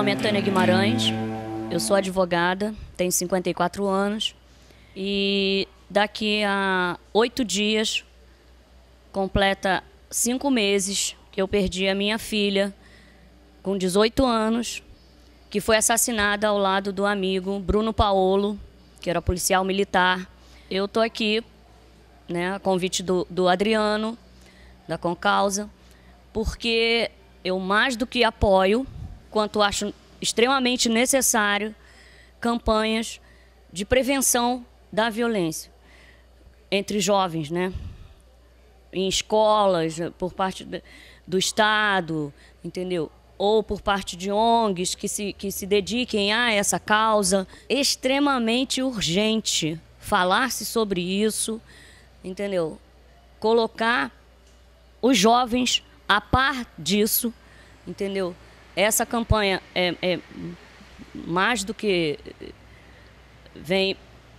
nome é Tânia Guimarães, eu sou advogada, tenho 54 anos e daqui a 8 dias completa 5 meses que eu perdi a minha filha com 18 anos, que foi assassinada ao lado do amigo Bruno Paolo, que era policial militar. Eu estou aqui, né, a convite do Adriano, da Concausa, porque eu mais do que apoio, quanto acho extremamente necessário, campanhas de prevenção da violência entre jovens, né? Em escolas, por parte do Estado, entendeu? Ou por parte de ONGs que se dediquem a essa causa. Extremamente urgente falar-se sobre isso, entendeu? Colocar os jovens a par disso, entendeu? Essa campanha é mais do que vem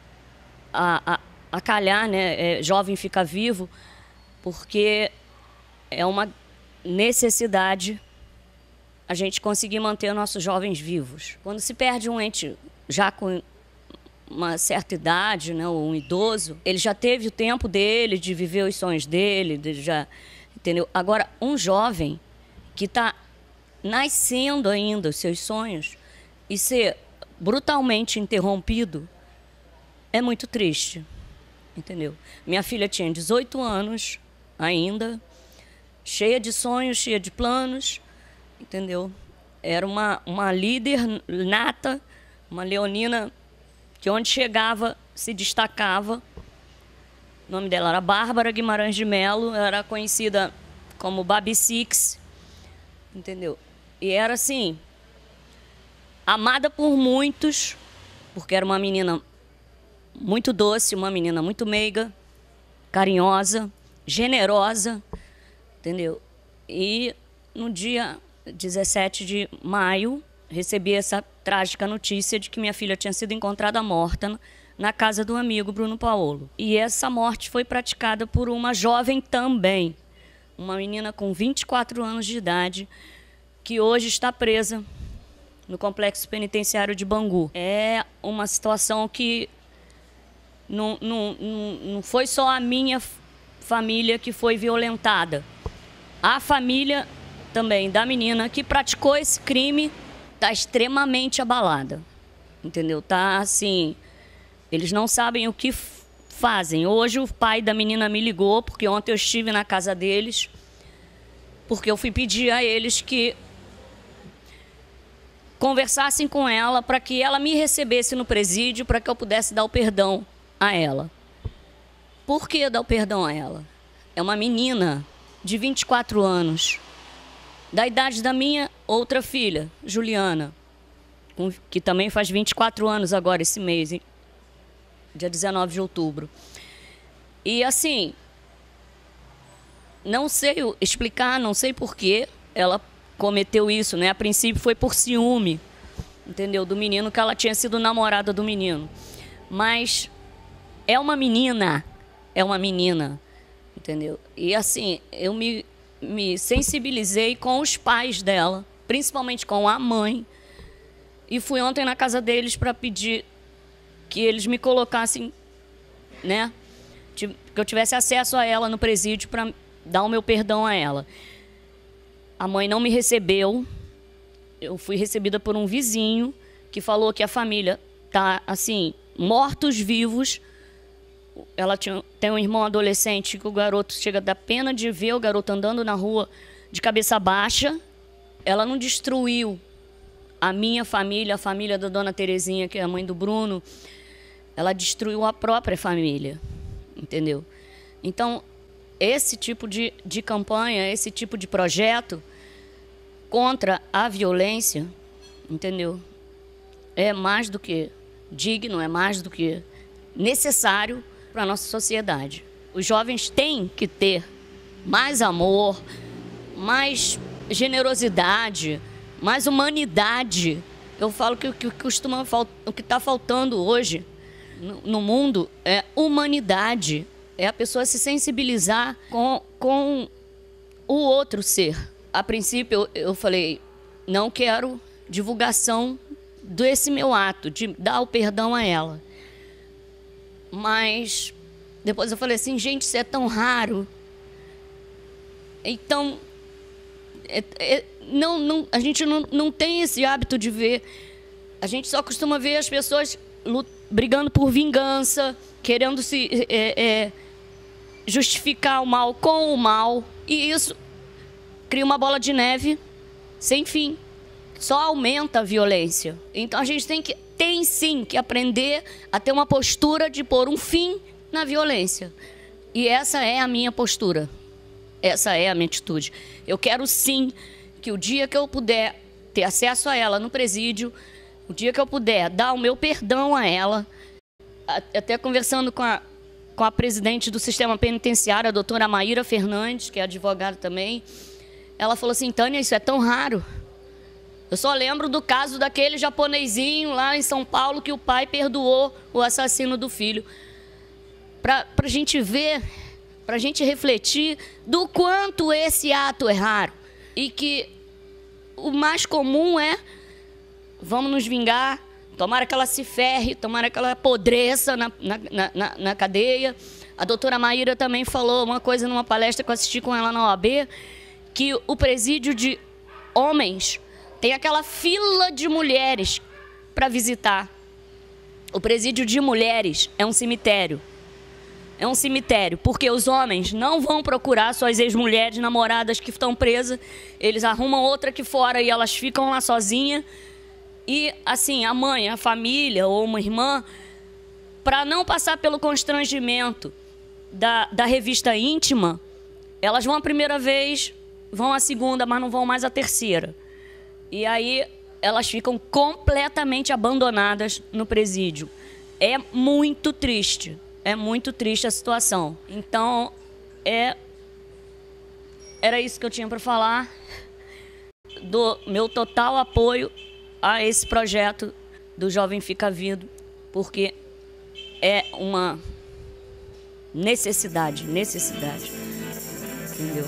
a calhar, né? Jovem fica vivo, porque é uma necessidade a gente conseguir manter nossos jovens vivos. Quando se perde um ente já com uma certa idade, né, ou um idoso, ele já teve o tempo dele de viver os sonhos dele, entendeu? Agora, um jovem que está nascendo ainda os seus sonhos e ser brutalmente interrompido é muito triste, entendeu? Minha filha tinha 18 anos ainda, cheia de sonhos, cheia de planos, entendeu? Era uma líder nata, uma leonina que onde chegava se destacava. O nome dela era Bárbara Guimarães de Melo, era conhecida como Babi Six, entendeu? E era assim, amada por muitos, porque era uma menina muito doce, uma menina muito meiga, carinhosa, generosa, entendeu? E no dia 17 de maio, recebi essa trágica notícia de que minha filha tinha sido encontrada morta na casa do amigo Bruno Paolo. E essa morte foi praticada por uma jovem também, uma menina com 24 anos de idade, que hoje está presa no complexo penitenciário de Bangu. É uma situação que não foi só a minha família que foi violentada. A família também da menina que praticou esse crime está extremamente abalada, entendeu? Tá assim, eles não sabem o que fazem. Hoje o pai da menina me ligou, porque ontem eu estive na casa deles, porque eu fui pedir a eles que conversassem com ela para que ela me recebesse no presídio, para que eu pudesse dar o perdão a ela. Por que dar o perdão a ela? É uma menina de 24 anos, da idade da minha outra filha, Juliana, que também faz 24 anos agora esse mês, hein? Dia 19 de outubro. E assim, não sei explicar, não sei por que ela cometeu isso, né? A princípio foi por ciúme, entendeu? Do menino, que ela tinha sido namorada do menino. Mas é uma menina, entendeu? E assim, eu me sensibilizei com os pais dela, principalmente com a mãe, e fui ontem na casa deles para pedir que eles me colocassem, né, que eu tivesse acesso a ela no presídio para dar o meu perdão a ela. A mãe não me recebeu, eu fui recebida por um vizinho que falou que a família tá assim, mortos-vivos. Ela tem um irmão adolescente que o garoto chega a dar pena de ver o garoto andando na rua de cabeça baixa. Ela não destruiu a minha família, a família da dona Terezinha, que é a mãe do Bruno. Ela destruiu a própria família, entendeu? Então, esse tipo de campanha, esse tipo de projeto contra a violência, entendeu? É mais do que digno, é mais do que necessário para a nossa sociedade. Os jovens têm que ter mais amor, mais generosidade, mais humanidade. Eu falo que o que está faltando hoje no mundo é humanidade. É a pessoa se sensibilizar com o outro ser. A princípio, eu falei, não quero divulgação desse meu ato, de dar o perdão a ela. Mas depois eu falei assim, gente, isso é tão raro. Então, a gente não tem esse hábito de ver. A gente só costuma ver as pessoas brigando por vingança, querendo se justificar o mal com o mal. E isso cria uma bola de neve sem fim. Só aumenta a violência. Então a gente tem sim que aprender a ter uma postura de pôr um fim na violência. E essa é a minha postura. Essa é a minha atitude. Eu quero sim que o dia que eu puder ter acesso a ela no presídio, o dia que eu puder dar o meu perdão a ela, até conversando com a presidente do sistema penitenciário, a doutora Maíra Fernandes, que é advogada também, ela falou assim, Tânia, isso é tão raro. Eu só lembro do caso daquele japonesinho lá em São Paulo que o pai perdoou o assassino do filho. Para a gente ver, para a gente refletir do quanto esse ato é raro. E que o mais comum é, vamos nos vingar, tomara que ela se ferre, tomara que ela apodreça na cadeia. A doutora Maíra também falou uma coisa numa palestra que eu assisti com ela na OAB, que o presídio de homens tem aquela fila de mulheres para visitar. O presídio de mulheres é um cemitério. É um cemitério, porque os homens não vão procurar suas ex-mulheres, namoradas que estão presas. Eles arrumam outra aqui fora e elas ficam lá sozinhas. E, assim, a mãe, a família ou uma irmã, para não passar pelo constrangimento da revista íntima, elas vão a primeira vez, vão a segunda, mas não vão mais a terceira. E aí elas ficam completamente abandonadas no presídio. É muito triste a situação. Então, era isso que eu tinha para falar, do meu total apoio a esse projeto do Jovem Fica Vivo, porque é uma necessidade, entendeu?